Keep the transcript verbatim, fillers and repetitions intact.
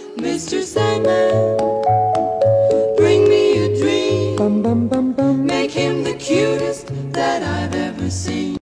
Mister Sandman, bring me a dream. Bum bum bum bum. Make him the cutest that I've ever seen.